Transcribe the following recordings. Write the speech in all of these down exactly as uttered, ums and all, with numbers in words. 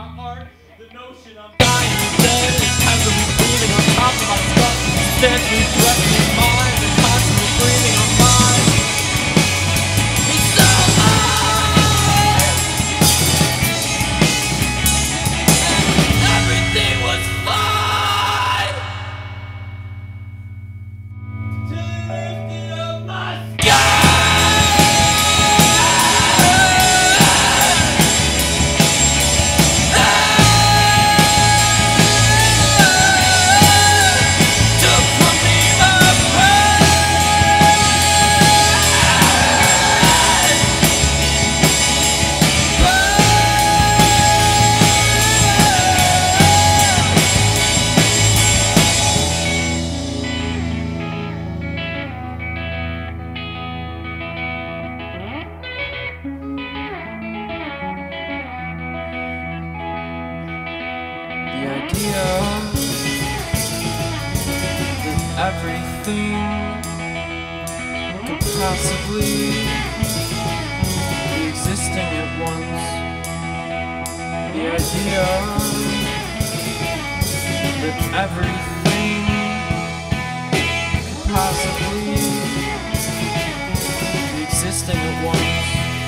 my art. The notion I'm dying dead is heavily bleeding on top of my skull. Steadily threatening mind and constantly breathing on mine. It's so hard. And everything was fine till he lifted up my sky. Everything could possibly be existing at once. The idea that everything could possibly be existing at once.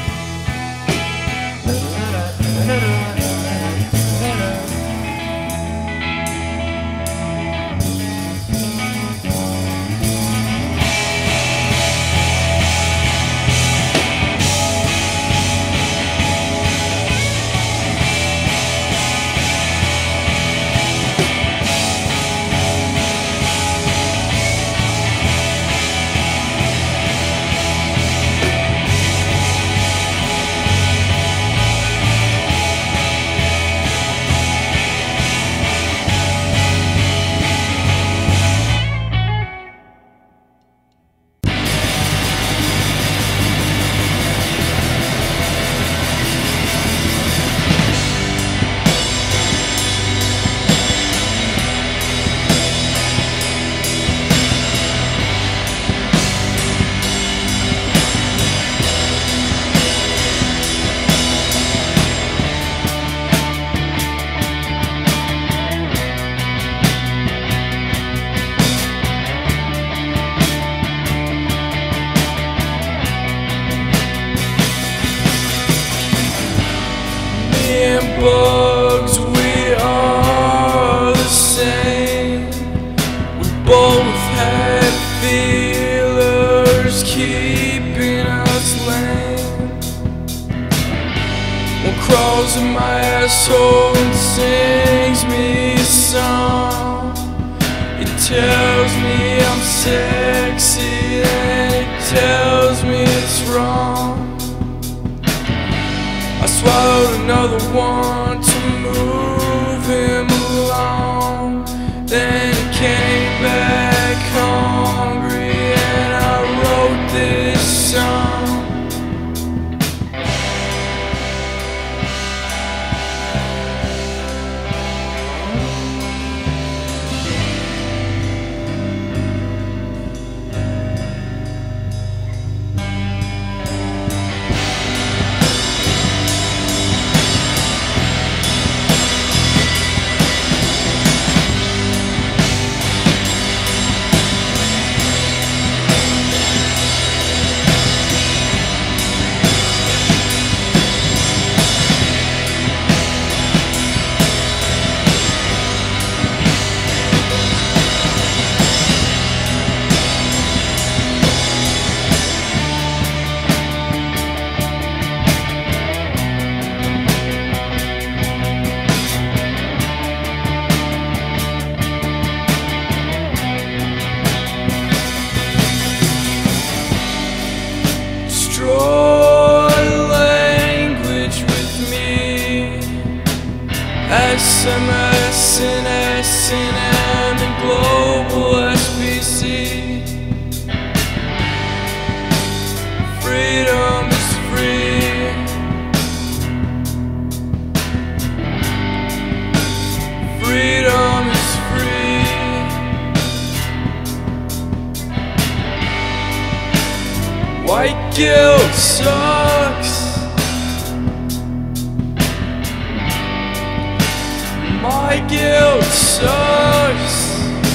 Bugs, we are the same. We both had feelers keeping us lame. One crawls in my asshole and sings me a song. It tells me I'm sexy and it tells me it's wrong. I swallowed another one to move him along. Then he came back hungry and I wrote this song. S M S and S and M and global S B C. Freedom is free. Freedom is free. White guilt sucks. my guilt sucks.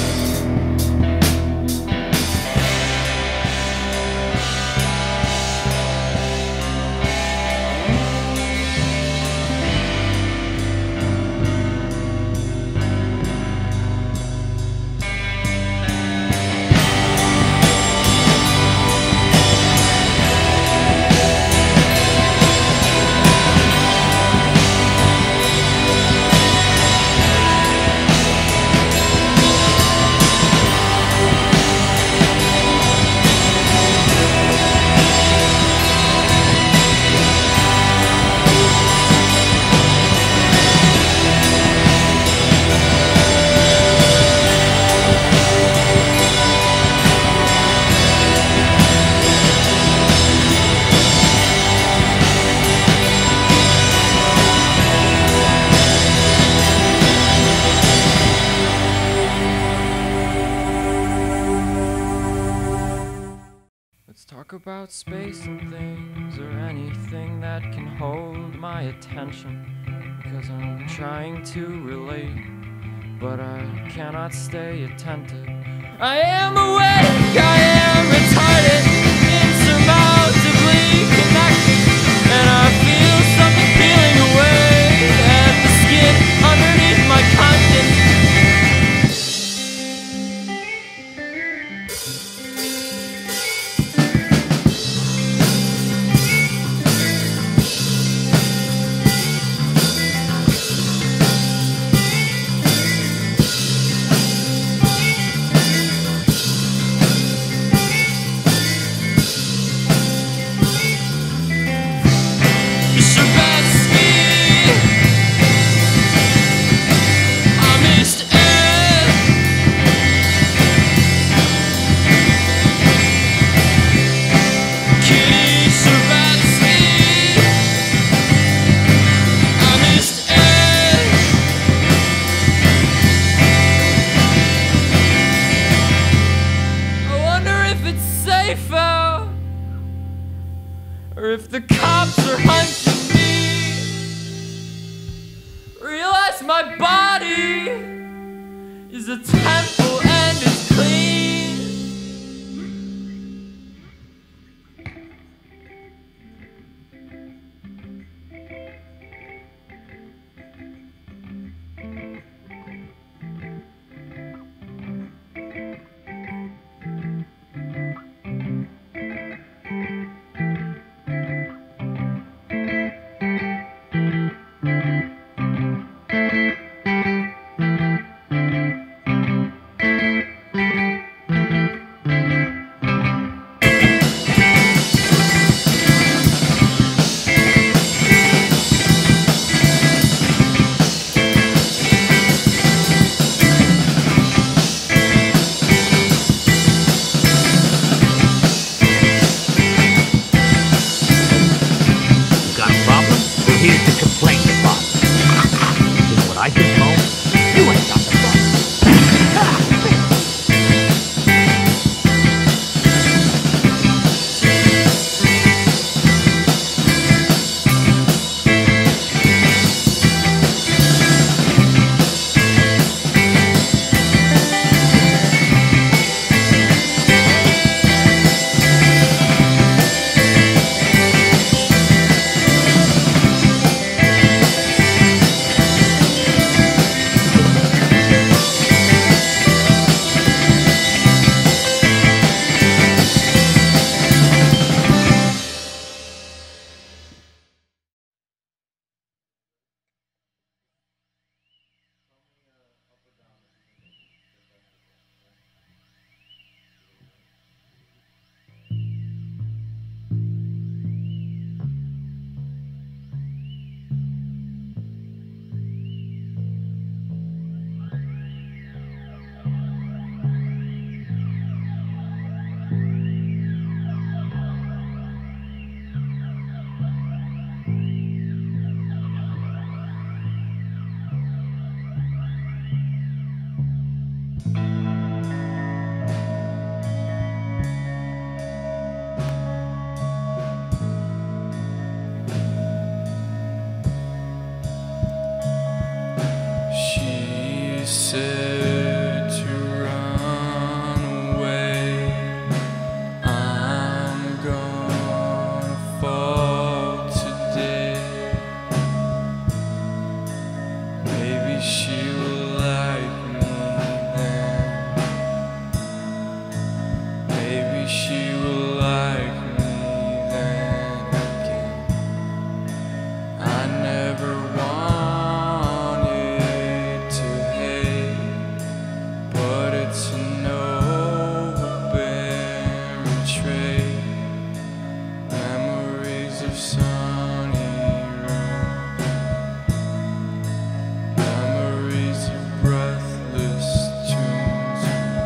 About space and things, or anything that can hold my attention, because I'm trying to relate, but I cannot stay attentive. I am awake, I am retarded, insurmountably connected, and I feel something peeling away at the skin underneath my conscience. Or if the cops are hunting me, realize my body is a temple and it's clean. said to run away. I'm gonna fall today. Maybe she will like me then. Maybe she will like me then again. I never wanted to hate, but it's an overbearing trait. Memories of sunny rooms, memories of breathless tunes.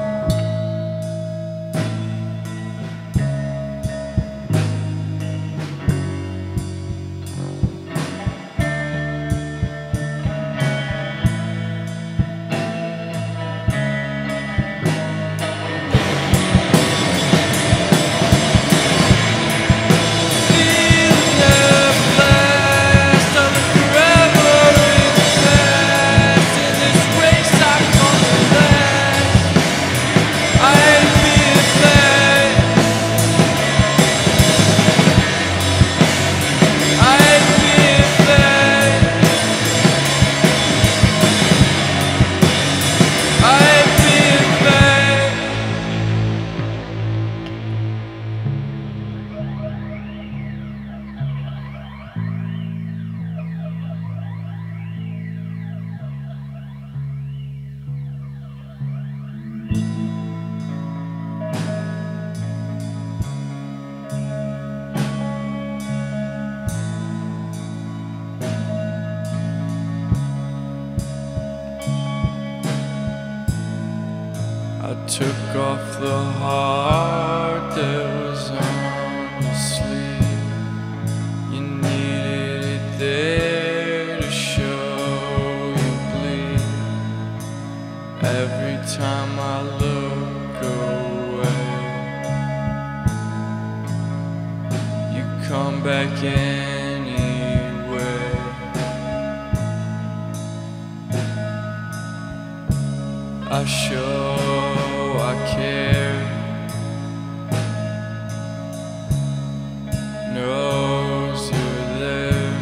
I took off the heart that was on your sleeve. You needed it there to show you bleed. Every time I look away, you come back anyway. I show I care, knows you're there.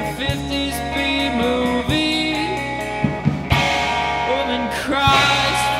fifties B movie. Woman cries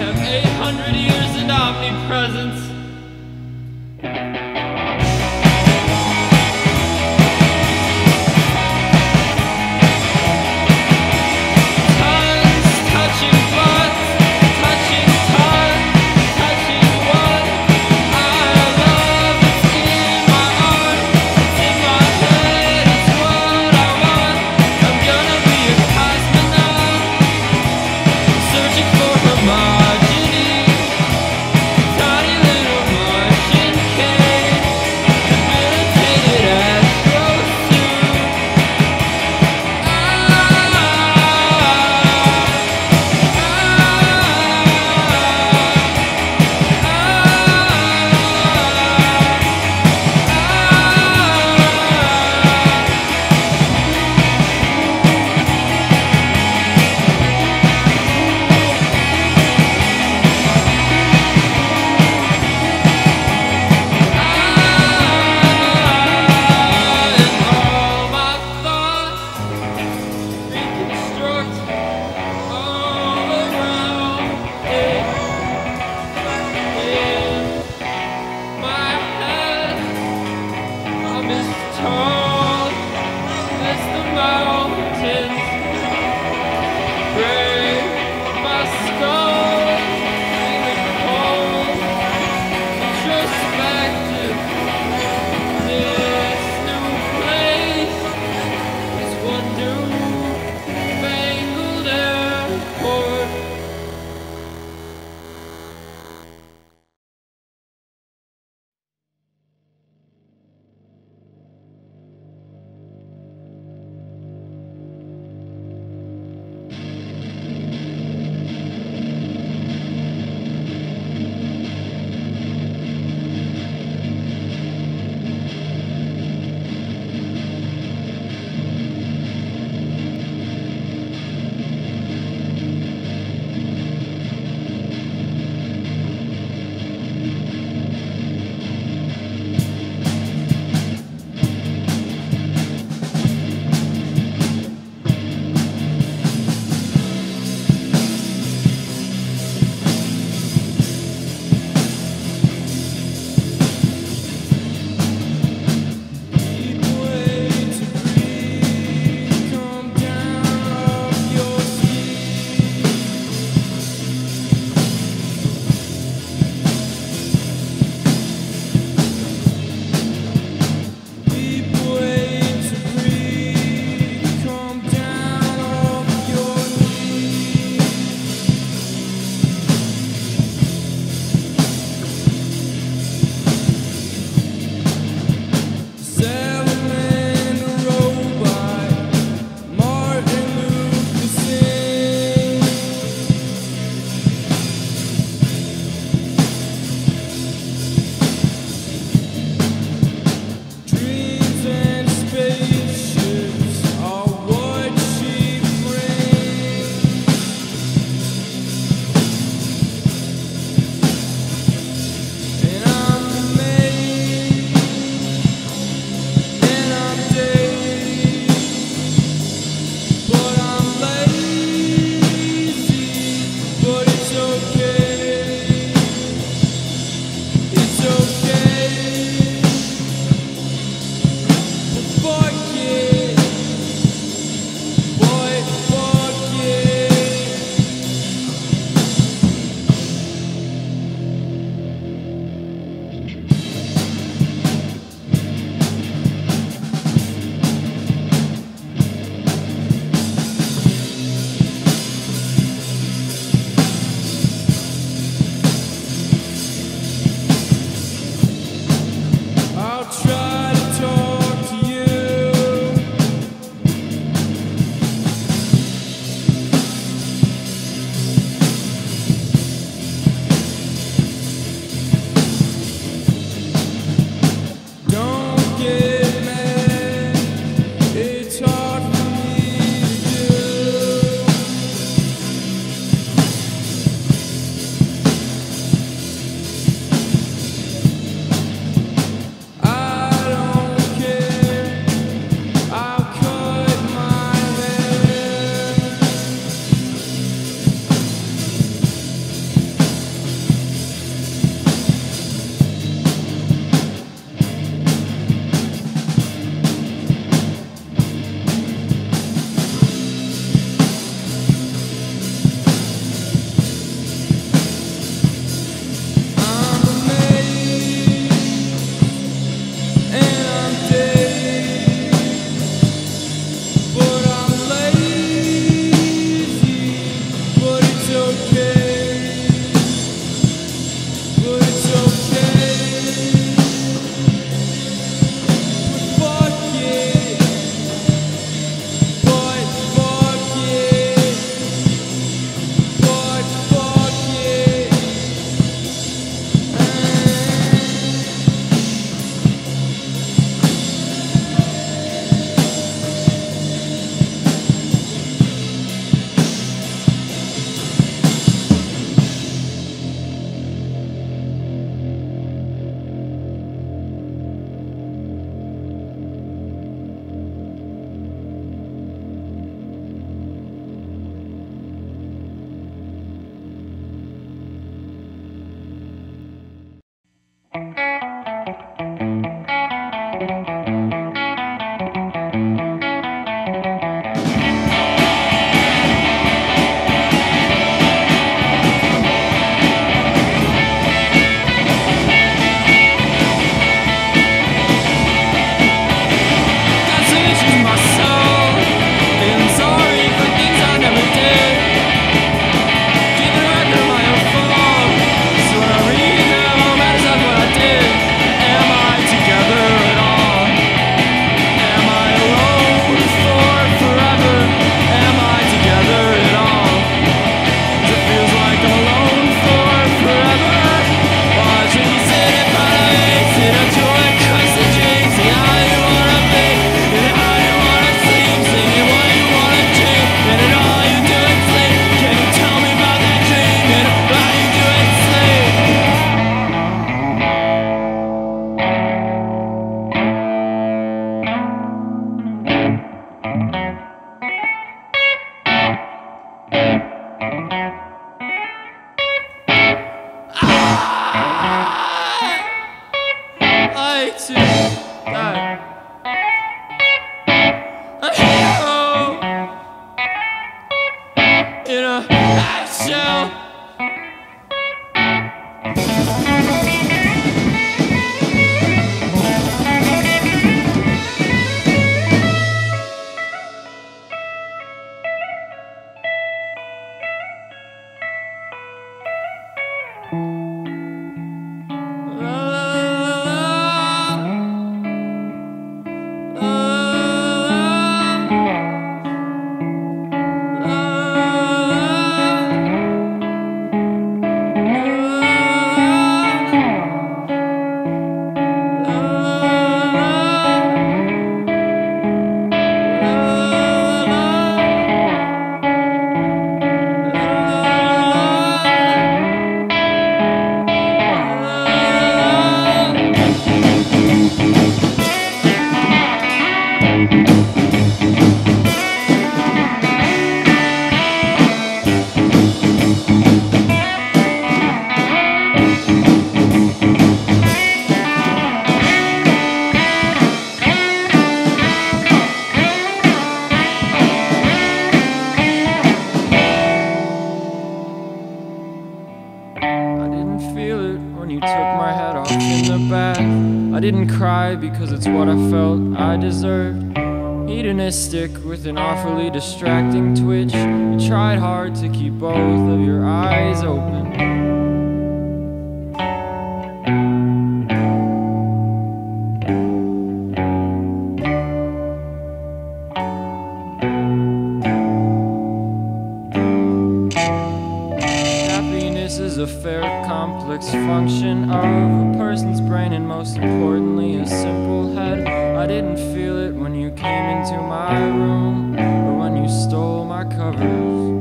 have eight hundred years in omnipresence. Searching for homogeneity, tiny little I didn't cry because it's what I felt I deserved. Hedonistic with an awfully distracting twitch. You tried hard to keep both of your eyes open. Happiness is a fair complex function of a person's brain, and most importantly a simple head. I didn't feel it when you came into my room or when you stole my covers.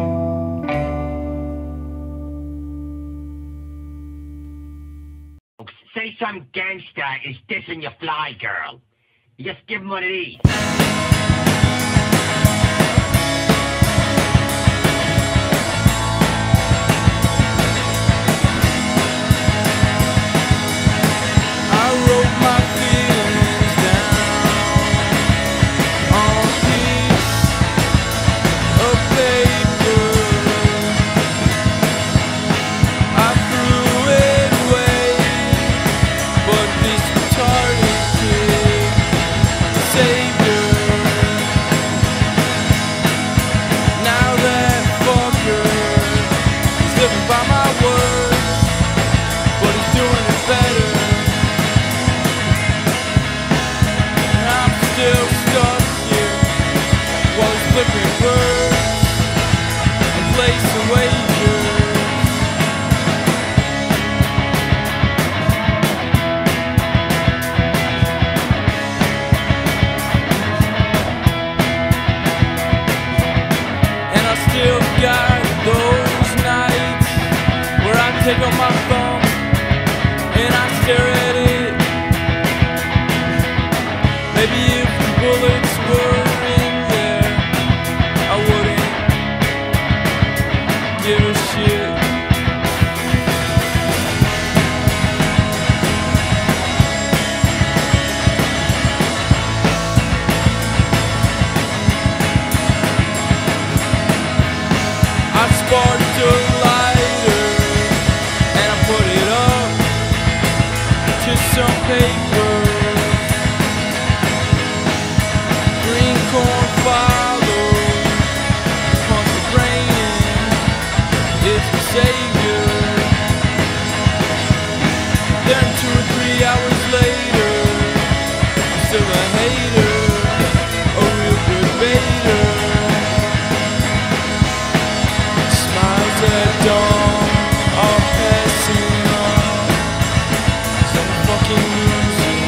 Say some gangster is dissing your fly girl. You just give him one of these. Take on my phone and I stare at it. Maybe if the bullets were in there, I wouldn't give a shit. I sparked a some papers. Green corn follows. Pump the brain in. It's the savior. Then two or three hours later, I'm still a hater, a real good baiter. Smiles at dawn, all passing on. Fucking music.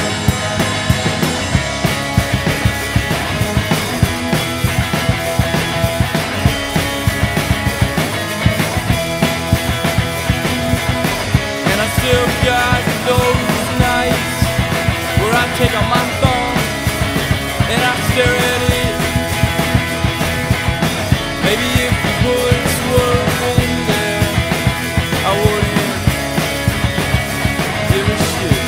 And I still got those nights where I take out my phone and I stare at it. Maybe if the bullets were in there, I wouldn't give a shit.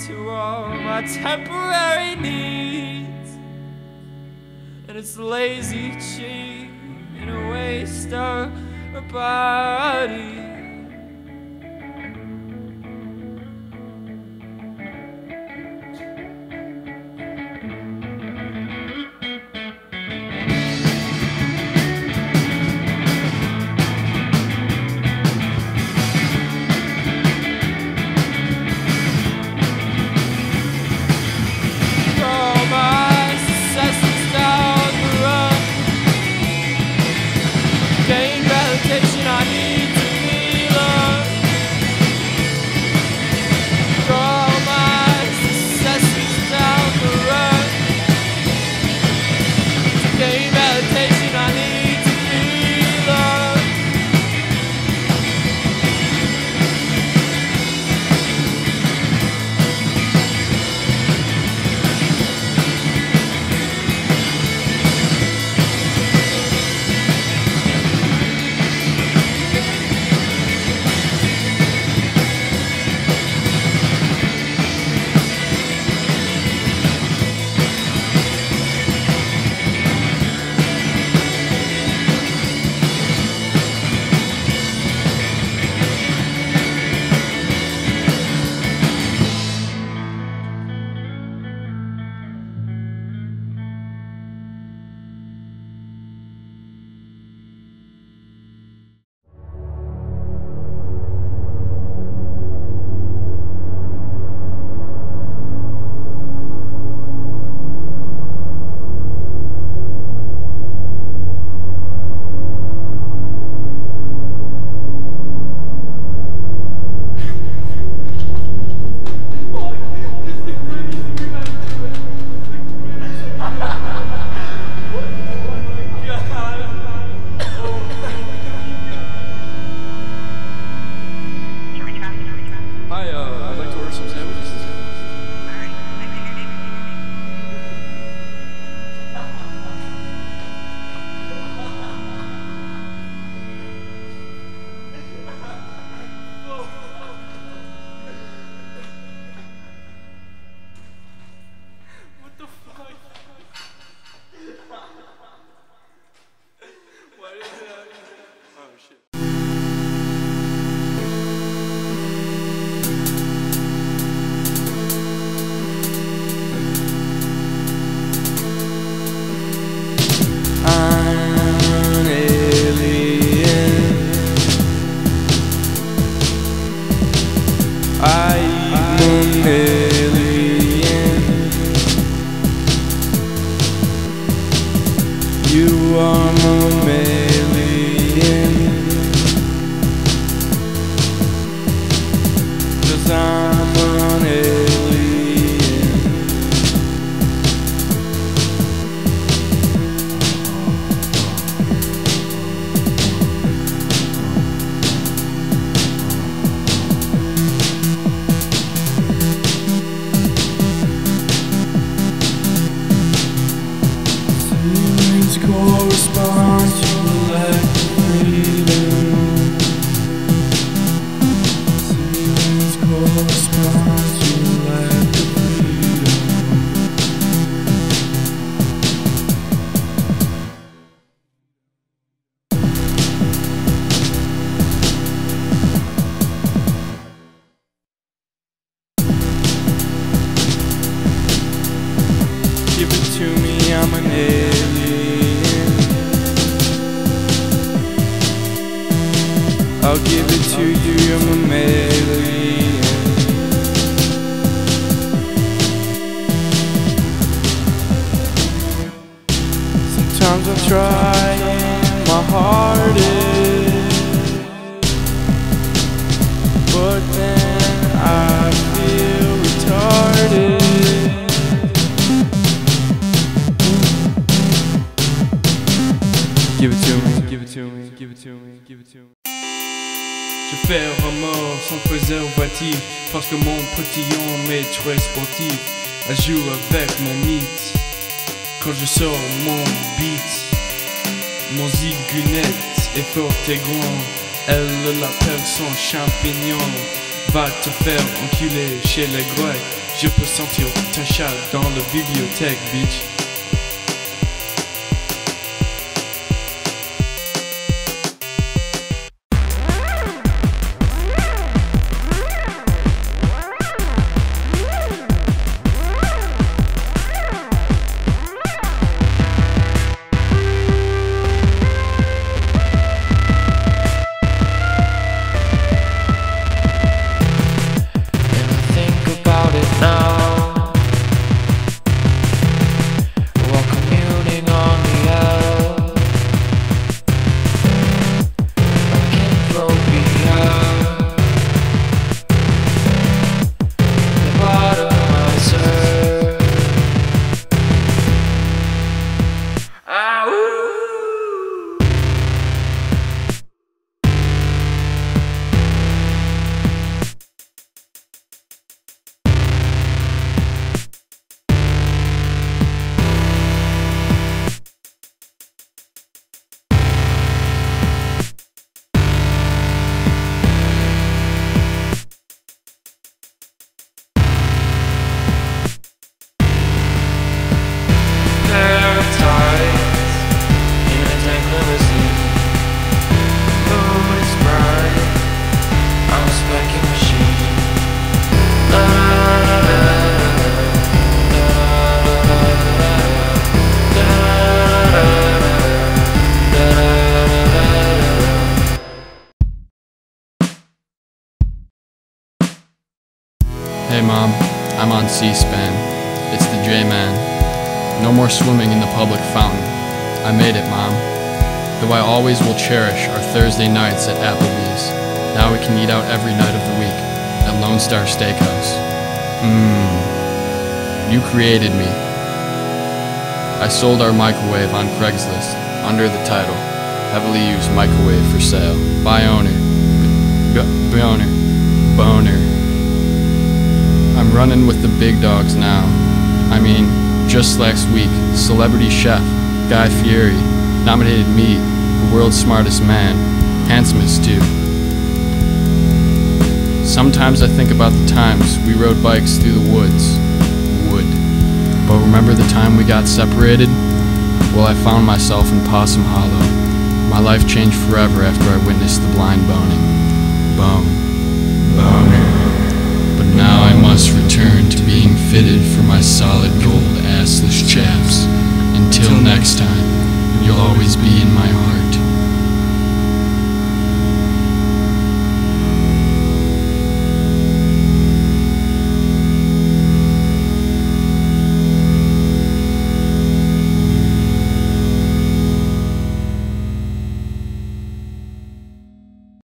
to all my temporary needs. And it's lazy cheat and a waste of a body. Parce que mon potillon m'est très sportif. Elle joue avec mon mythe. Quand je sors mon beat, mon zigounette est fort et grand. Elle l'appelle son champignon. Va te faire enculer chez les Grecs. Je peux sentir ta chatte dans la bibliothèque, bitch. Hey Mom, I'm on C-SPAN. It's the J-Man. No more swimming in the public fountain. I made it, Mom. Though I always will cherish our Thursday nights at Applebee's. Now we can eat out every night of the week at Lone Star Steakhouse. Mmm. You created me. I sold our microwave on Craigslist under the title, Heavily Used Microwave for Sale. By owner. B- b- owner. Boner. I'm running with the big dogs now. I mean, just last week, celebrity chef Guy Fieri nominated me the world's smartest man, handsomest too. Sometimes I think about the times we rode bikes through the woods. Wood. But remember the time we got separated? Well, I found myself in Possum Hollow. My life changed forever after I witnessed the blind boning. Bone. Boner. But now I must return to being fitted for my solid gold assless chaps. Until next time, you'll always be in my heart.